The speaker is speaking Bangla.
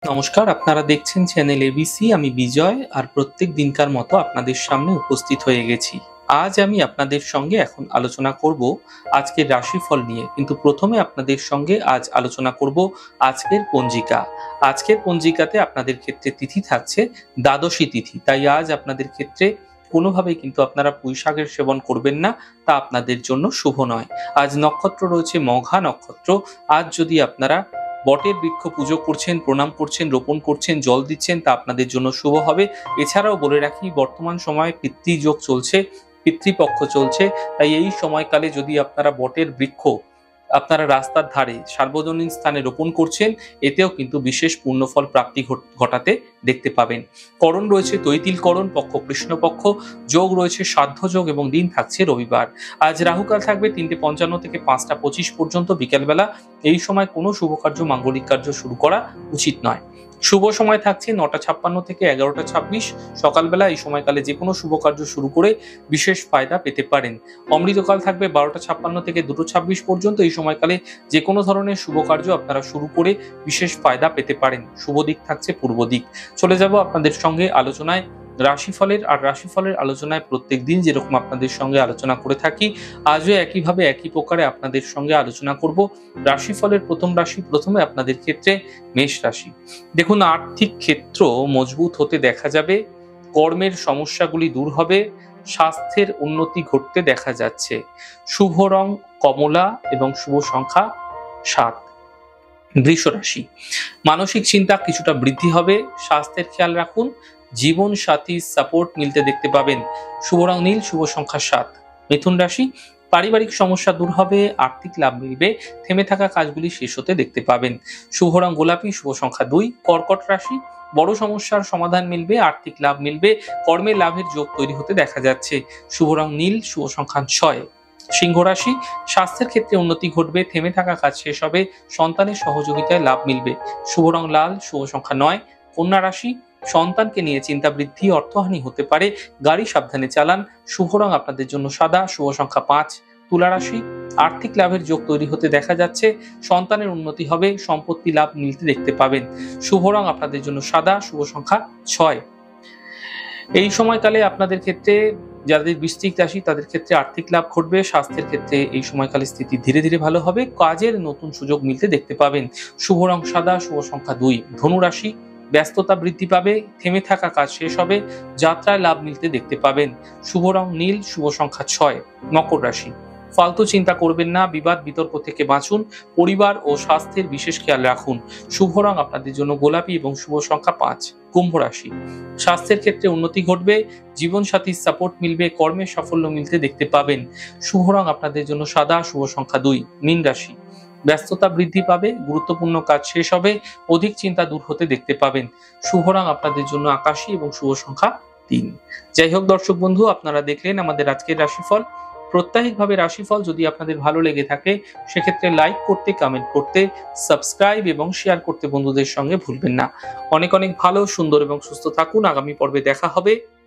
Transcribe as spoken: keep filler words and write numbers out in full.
নমস্কার, আপনারা দেখছেন চ্যানেল এবিসি। আমি বিজয়, আর প্রত্যেক দিনকার মতো আপনাদের সামনে উপস্থিত হয়ে গেছি। আজ আমি আপনাদের সঙ্গে এখন আলোচনা করব আজকের রাশিফল নিয়ে, কিন্তু প্রথমে আপনাদের সঙ্গে আজ আলোচনা করব আজকের পঞ্জিকা। আজকের পঞ্জিকাতে আপনাদের ক্ষেত্রে তিথি থাকছে দ্বাদশী তিথি, তাই আজ আপনাদের ক্ষেত্রে কোনোভাবেই কিন্তু আপনারা পুঁই শাকের সেবন করবেন না, তা আপনাদের জন্য শুভ নয়। আজ নক্ষত্র রয়েছে মঘা নক্ষত্র। আজ যদি আপনারা বটের বৃক্ষ পুজো করছেন, প্রণাম করছেন, রোপণ করছেন, জল দিচ্ছেন, তা আপনাদের জন্য শুভ হবে। এছাড়াও বলে রাখি, বর্তমান সময়ে পিতৃযোগ চলছে, পিতৃপক্ষ চলছে, তাই এই সময়কালে যদি আপনারা বটের বৃক্ষ আপনারা রাস্তার ধারে সার্বজনীন স্থানে রোপণ করছেন, এতেও কিন্তু বিশেষ পুণ্যফল প্রাপ্তি ঘটাতে দেখতে পাবেন। করণ রয়েছে তৈতিল করণ, পক্ষ কৃষ্ণপক্ষ, যোগ রয়েছে সাধ্য যোগ এবং দিন থাকছে রবিবার। আজ রাহুকাল থাকবে তিনটে পঞ্চান্ন থেকে পাঁচটা পঁচিশ পর্যন্ত বিকেলবেলা। এই সময় কোনো শুভ কার্য, মাঙ্গলিক কার্য শুরু করা উচিত নয়। শুভ সময় থাকছে নটা ছাপ্পান্ন থেকে এগারোটা ছাব্বিশ সকালবেলা। এই সময়কালে যে কোনো শুভ কার্য শুরু করে বিশেষ ফায়দা পেতে পারেন। অমৃতকাল থাকবে বারোটা ছাপ্পান্ন থেকে দুটো ছাব্বিশ পর্যন্ত। এই সময়কালে যে কোনো ধরনের শুভ কার্য আপনারা শুরু করে বিশেষ ফায়দা পেতে পারেন। শুভ দিক থাকছে পূর্ব দিক। চলে যাব আপনাদের সঙ্গে আলোচনায় রাশিফলের। আর রাশিফলের আলোচনায় প্রত্যেক দিন যেরকম আপনাদের সঙ্গে আলোচনা করে থাকি, আজও একইভাবে একই প্রকারে আপনাদের সঙ্গে আলোচনা করব রাশিফলের প্রথম রাশি। প্রথমে আপনাদের ক্ষেত্রে মেষ রাশি। দেখুন, আর্থিক ক্ষেত্র মজবুত হতে দেখা যাবে, কর্মের সমস্যাগুলি দূর হবে, স্বাস্থ্যের উন্নতি ঘটতে দেখা যাচ্ছে। শুভ রং কমলা এবং শুভ সংখ্যা সাত। বৃষ রাশি। মানসিক চিন্তা কিছুটা বৃদ্ধি হবে, স্বাস্থ্যের খেয়াল রাখুন, জীবন সাথীর সাপোর্ট মিলতে দেখতে পাবেন। শুভ রং নীল, শুভ সংখ্যা সাত। মিথুন রাশি। পারিবারিক সমস্যা দূর হবে, আর্থিক লাভ মিলবে, থেমে থাকা কাজগুলি শেষ হতে দেখতে পাবেন। শুভ রং গোলাপি, শুভ সংখ্যা দুই। কর্কট রাশি। বড় সমস্যার সমাধান মিলবে, আর্থিক লাভ মিলবে, কর্মে লাভের যোগ তৈরি হতে দেখা যাচ্ছে। শুভ রং নীল, শুভ সংখ্যা ছয়। সিংহ রাশি। স্বাস্থ্যের ক্ষেত্রে উন্নতি ঘটবে, থেমে থাকা কাজ শেষ হবে, সন্তানের সহযোগিতায় লাভ মিলবে। শুভ রং লাল, শুভ সংখ্যা নয়। কন্যা রাশি। সন্তানকে নিয়ে চিন্তা বৃদ্ধি, অর্থহানি হতে পারে, গাড়ি সাবধানে চালান। শুভ রং আপনাদের জন্য সাদা, শুভ সংখ্যা পাঁচ। তুলা রাশি। আর্থিক লাভের যোগ তৈরি হতে দেখা যাচ্ছে, সন্তানের উন্নতি হবে, সম্পত্তি লাভ মিলতে দেখতে পাবেন। শুভ রং আপনাদের জন্য সাদা, শুভ সংখ্যা ছয়। এই সময়কালে আপনাদের ক্ষেত্রে যাদের বৃশ্চিক রাশি, তাদের ক্ষেত্রে আর্থিক লাভ ঘটবে, স্বাস্থ্যের ক্ষেত্রে এই সময়কালে স্থিতি ধীরে ধীরে ভালো হবে, কাজের নতুন সুযোগ মিলতে দেখতে পাবেন। শুভ রং সাদা, শুভ সংখ্যা দুই। ধনু রাশি। ব্যস্ততা বৃদ্ধি পাবে, থেমে থাকা কাজ শেষ হবে, যাত্রায় লাভ মিলতে দেখতে পাবেন। শুভ রং নীল, শুভ সংখ্যা ছয়। মকর রাশি। ফালতু চিন্তা করবেন না, বিবাদ বিতর্ক থেকে বাঁচুন, পরিবার ও স্বাস্থ্যের বিশেষ খেয়াল রাখুন। শুভ রং আপনাদের জন্য গোলাপি এবং শুভ সংখ্যা পাঁচ। কুম্ভ রাশি। স্বাস্থ্যের ক্ষেত্রে উন্নতি ঘটবে, জীবন সাথীর সাপোর্ট মিলবে, কর্মের সাফল্য মিলতে দেখতে পাবেন। শুভ রং আপনাদের জন্য সাদা, শুভ সংখ্যা দুই। মীন রাশি। ব্যস্ততা বৃদ্ধি পাবে, গুরুত্বপূর্ণ কাজ শেষ হবে, অধিক চিন্তা দূর হতে দেখতে পাবেন। শুভ রং আপনাদের জন্য আকাশী এবং শুভ সংখ্যা তিন। যাই হোক দর্শক বন্ধু, আপনারা দেখলেন আমাদের আজকের রাশিফল। প্রত্যাহিকভাবে রাশিফল যদি আপনাদের ভালো লেগে থাকে, সেক্ষেত্রে লাইক করতে, কমেন্ট করতে, সাবস্ক্রাইব এবং শেয়ার করতে বন্ধুদের সঙ্গে ভুলবেন না। অনেক অনেক ভালো, সুন্দর এবং সুস্থ থাকুন। আগামী পর্বে দেখা হবে।